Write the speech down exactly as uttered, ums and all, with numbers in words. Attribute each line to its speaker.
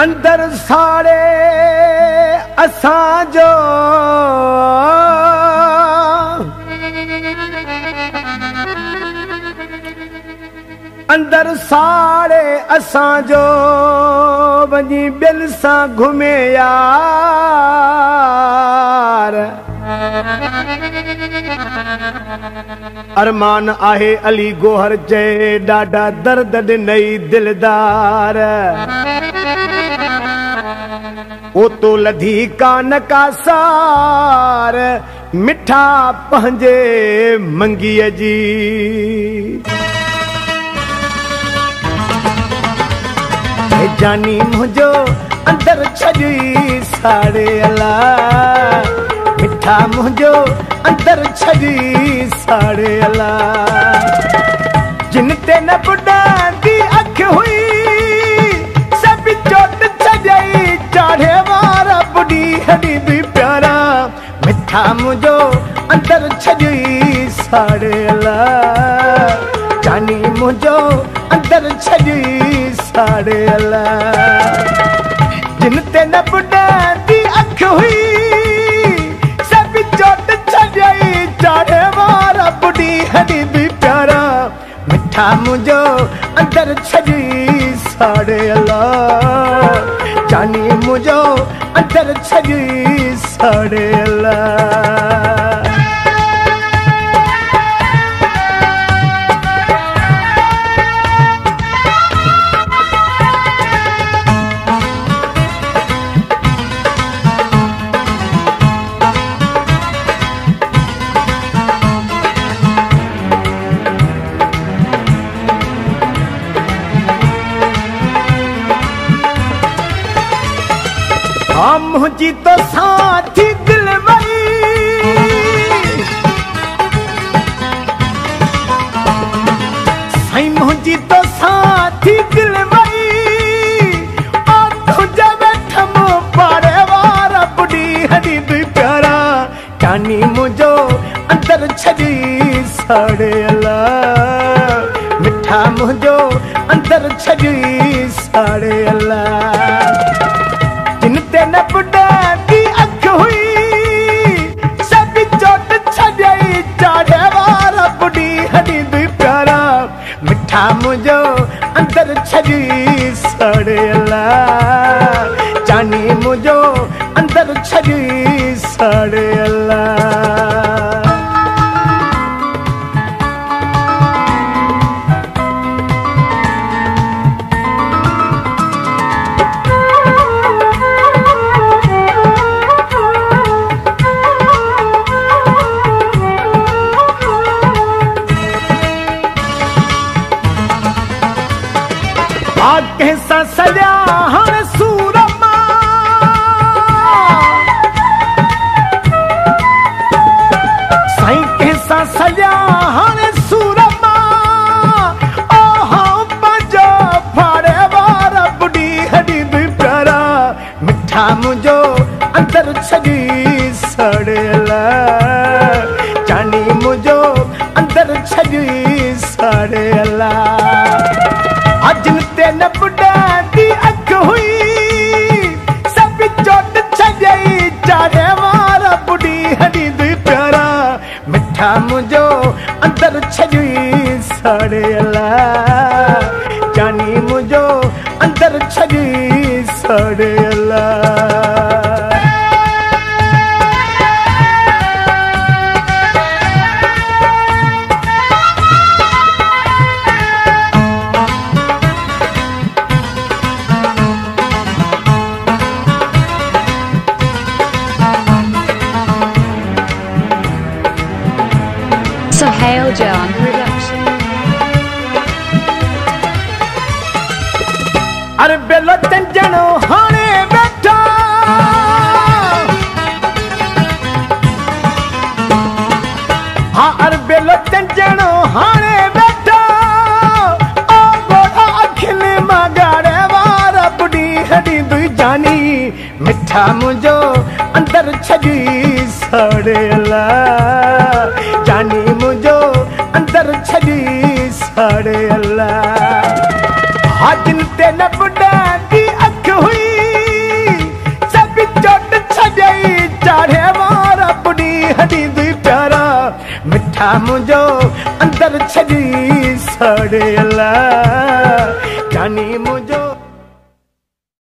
Speaker 1: अंदर साड़े असां जो अंदर साड़े असां जो वञी ॿियनि सां घुमे यार अरमान आहे अली गोहर चए ॾाढा दर्द ॾिनई दिलदार ओ तो लधी कान का सार मिठा पंहिंजे मंगीअ जी जानी मुझो अंदर छजी साड़े अला मिठा मुझो अंदर छजी साड़े अला जिन ते न बुढ़ा दी अख हुई सब चोट छजाई चाढ़े वारा बुढ़ी हड़ी भी प्यारा मिठा मुझो अंदर छजी साड़े अला जानी मुझो अंदर छजी साड़े अला जिन ते न बुढ़ा दी अख हुई सब चोट छजाई चाढ़े वारा बुढ़ी हड़ी भी प्यारा मिठा मुझो अंदर छजी साड़े अला जानी मुझो अंदर छजी साड़े अला मुझी तो साथी दिल वई साईं मुझी तो साथी दिल वई ओ तुझे बैठम पारे वारा बुढ़ी हड़ी भी प्यारा जानी मुझो अंदर छजी साड़े अला मिठा मुझो अंदर छजी साड़े अला जिनते न बुढ़ा दी अख हुई सब चोट छजाई चाढ़े वारा बुढ़ी हड़ी भी प्यारा मिठा मुझो अंदर छजी साड़े अला जानी मुझो अंदर छजी साड़े अला कैसा सजा हण सूरमा साईं कैसा सजा हण सूरमा ओ हाँ पंहिंजो फाड़े वारा बुढ़ी हड़ी भी प्यारा मिठा मुझो अंदर छजी साड़े अला जानी मुझो अंदर छजी साड़े अला अजन ते न बुढ़ा दी अख हुई सब चोट छजाई चाढ़े वारा बुढ़ी हड़ी दी प्यारा मिठा मुझो अंदर छजी साड़े अला जानी मुझो अंदर छजी साड़े अला
Speaker 2: Sohail John Production.
Speaker 1: अरे बेलो तंजनो हाने बैठा हाँ अरे बेलो तंजनो हाने बैठा ओ गोड़ा अखिल मगाड़े वारा बुढ़ी हड़ी दुई जानी मिठा मुझो अंदर छजी साड़े अला जानी मुझो अंदर छजी साड़े अला हाजिन ते न बुढ़ा दी अख हुई मुझो अंदर छड़ी सड़े अल्लाह जानी मुझो